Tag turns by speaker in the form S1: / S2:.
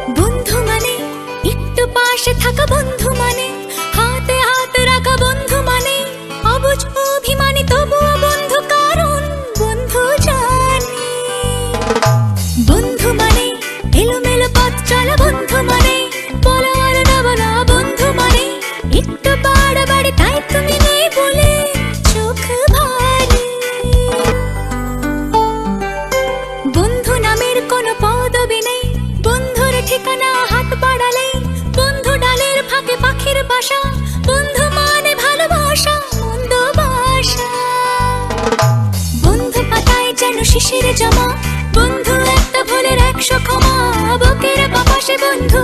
S1: বন্ধু মানে একটু পাশে থাকা, বন্ধু মানে হাতে হাত রাখা, বন্ধু মানে অবুঝ অভিমানী তবুও বন্ধু, কারণ বন্ধু জানে। বন্ধু মানে এলোমেলো পথ চলা, বন্ধু মানে বলো আর না বলা, বন্ধু মানে একটু বাড়াবাড়ি তাই তুমি নেই বলে চোখ ভারী। বন্ধু নামের কোনো পদবি নেই, বন্ধুর ঠিকানা হাত বাড়ালে, বন্ধু ডালের ফাঁকে পাখির বাসা, বন্ধু মানে ভালোবাসা মন্দ বাসা। বন্ধু পাতায় যেন শিশির জমা, বন্ধু একটা ভুলের 100 ক্ষমা, বুকের বাপাসে বন্ধু